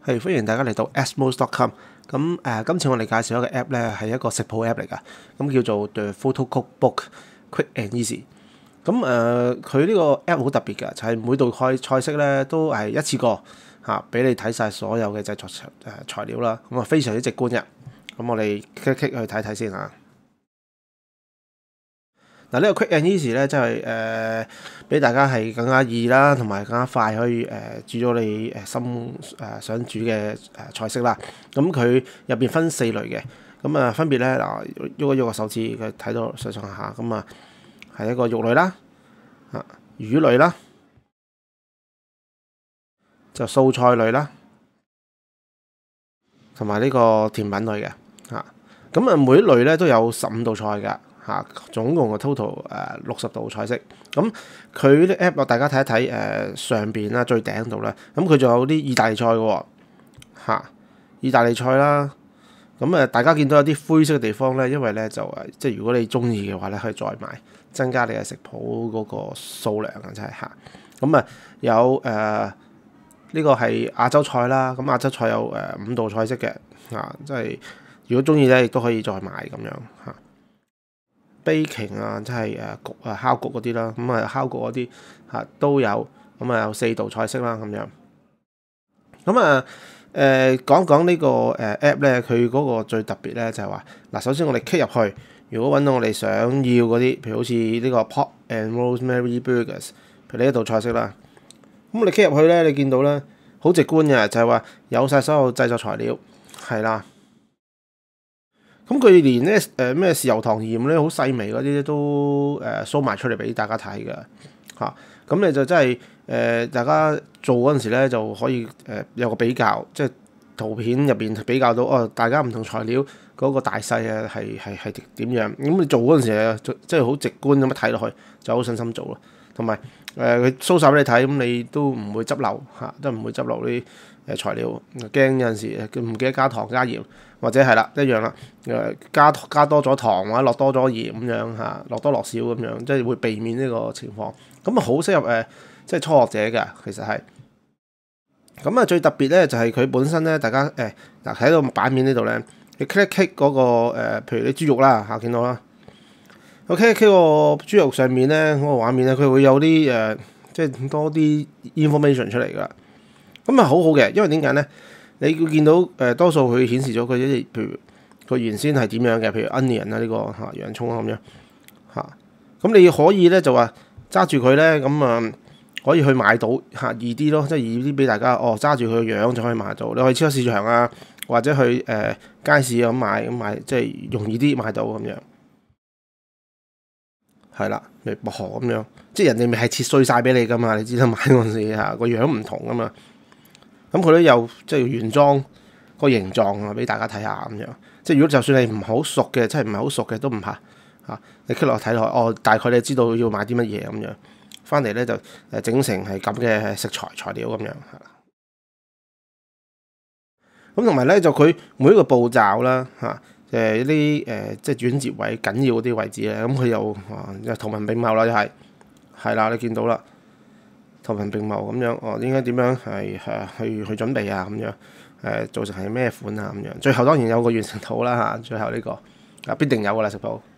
係歡迎大家嚟到 asmos.com。今次我哋介紹一個 app 咧，係一個食譜 app 嚟㗎。咁叫做 The Photo Cookbook Quick and Easy。佢呢個 app 好特別㗎，就係每道菜式咧都係一次過俾你睇晒所有嘅製作材料啦。咁非常之直觀嘅。咁我哋 click 去睇睇先嚇。嗱，呢個 Quick and Easy 咧，即係俾大家係更加易啦，同埋更加快可以煮咗你想煮嘅菜式啦。咁佢入邊分4類嘅，咁分別咧嗱，喐一喐個手指，佢睇到上下，咁係一個肉類啦，魚類啦，就素菜類啦，同埋呢個甜品類嘅咁每一類咧都有15道菜㗎。總共嘅 total 60道菜式。咁佢啲 app 大家睇一睇上邊啦，最頂度啦。咁佢仲有啲意大利菜嘅喎，意大利菜啦。咁大家見到有啲灰色嘅地方咧，因為咧就即係如果你中意嘅話咧，可以再買，增加你嘅食譜嗰個數量啊，真係嚇。咁有呢個係亞洲菜啦。咁亞洲菜有5道菜式嘅即係如果中意咧，亦都可以再買咁樣嚇。baking 即係烤焗嗰啲啦，烤焗嗰啲都有，有4道菜式啦咁樣。講講呢個app 咧，佢嗰個最特別咧就係話嗱，首先我哋 click 入去，如果揾到我哋想要嗰啲，譬如好似呢個 pork and rosemary burgers， 譬如呢一道菜式啦，咁你 click 入去咧，你見到咧好直觀嘅，就係話有晒所有製作材料係啦。咁佢連咧咩豉油糖鹽咧好細微嗰啲都show埋出嚟俾大家睇嘅咁你就真係大家做嗰陣時咧就可以有個比較，即係圖片入邊比較到大家唔同材料嗰個大細係點樣。咁你做嗰陣時即係好直觀咁樣睇落去，就好信心做咯。同埋佢 show 晒俾你睇，咁你都唔會執漏都唔會執漏啲材料，驚有陣時唔記得加糖加鹽，或者係啦一樣啦，加多咗糖或者落多咗鹽咁樣落多落少咁樣，即係會避免呢個情況。咁好適合即係初學者㗎，其實係。咁最特別咧就係佢本身咧，大家嗱睇到版面呢度咧，你 click 嗰個譬如啲豬肉啦見到啦。OK， 個豬肉上面咧嗰個畫面咧，佢會有啲即係多啲 information 出嚟㗎。咁好好嘅，因為點解咧？你會見到多數佢顯示咗佢一啲，譬如佢原先係點樣嘅，譬如 onion 呢個洋葱咁樣咁你可以咧就話揸住佢咧，咁可以去買到易啲咯，即係易啲俾大家揸住佢個樣就可以買到。你去超級市場啊，或者去街市咁買，即係容易啲買到咁樣。係啦，譬如薄荷咁樣，即係人哋咪係切碎晒俾你噶嘛，你知道買嗰陣時個樣唔同噶嘛。咁佢都有即係原裝個形狀俾大家睇下咁樣。即係如果就算你唔好熟嘅，即係唔係好熟嘅都唔怕你 click 落睇落大概你知道要買啲乜嘢咁樣，翻嚟咧就整成係咁嘅食材料咁樣咁同埋咧就佢每一個步驟啦一啲即係轉接位緊要嗰啲位置咧，咁佢又圖文並茂啦，又係啦，你見到啦，圖文並茂咁樣應該點樣係去準備啊咁樣做成係咩款啊咁樣，最後當然有個完成圖啦最後呢個必定有噶啦食譜。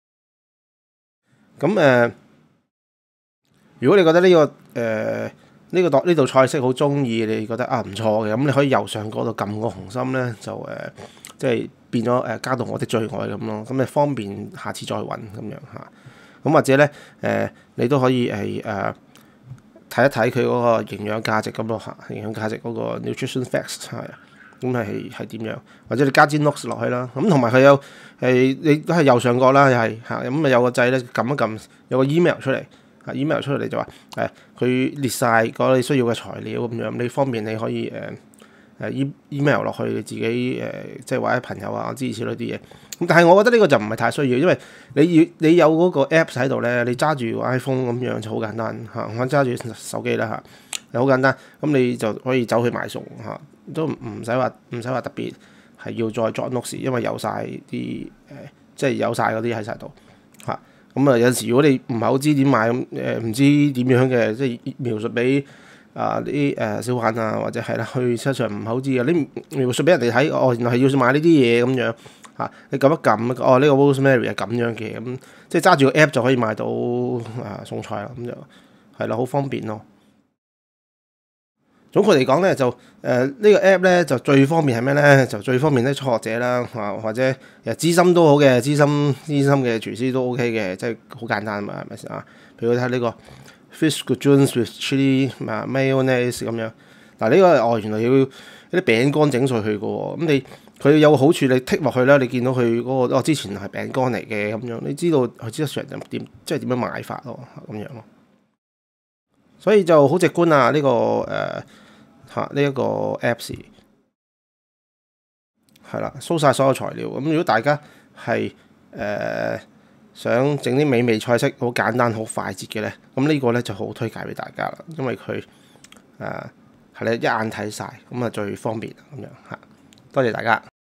咁如果你覺得呢道菜式好中意，你覺得唔錯嘅，咁你可以右上角度撳個紅心咧，就即係變咗加到我的最愛咁咯，咁你方便下次再揾咁樣咁或者咧你都可以係睇一睇佢嗰個營養價值咁咯營養價值嗰個 nutrition facts 咁係點樣，或者你加啲 notes 落去啦。咁同埋佢有你都係右上角啦，又係咁有個掣咧，撳一撳有個 email 出嚟，email 出嚟就話佢列晒嗰你需要嘅材料咁樣，你方便你可以email 落去你自己即係或者朋友諸如此類啲嘢。咁但係我覺得呢個就唔係太需要，因為你有嗰個 apps 喺度咧，你揸住 iPhone 咁樣就好簡單我揸住手機啦好簡單，咁你就可以走去買餸都唔使話特別係要再作 notes，因為有晒啲即係有晒嗰啲喺晒度咁有陣時如果你唔係好知點買唔知點樣嘅，即係描述俾啲小販啊，或者係啦，去市場唔係好知嘅，你描述俾人哋睇，哦，原來係要買呢啲嘢咁樣嚇，你撳一撳，哦，呢個 rosemary 係咁樣嘅，咁即係揸住個 app 就可以買到餸菜啦，咁就係啦，好方便咯。總括嚟講咧，就呢個 app 咧就最方便係咩咧？就最方便啲初學者啦，或者其實資深都好嘅，資深嘅廚師都 OK 嘅，即係好簡單嘛，係咪先啊？譬如睇呢個 fish gudgeons with chili mayonnaise 咁樣，嗱呢個原來要啲餅乾整碎佢嘅喎，咁佢有個好處，你剔落去啦，你見到佢嗰個之前係餅乾嚟嘅咁樣，你知道佢知得上點即係點樣買法咯，咁樣咯。所以就好直觀啊！呢一個 Apps 係啦，搜晒所有材料。咁如果大家係想整啲美味菜式，好簡單、好快捷嘅咧，咁呢個咧就好推介俾大家啦，因為佢係你一眼睇晒，咁啊最方便咁樣嚇。多謝大家。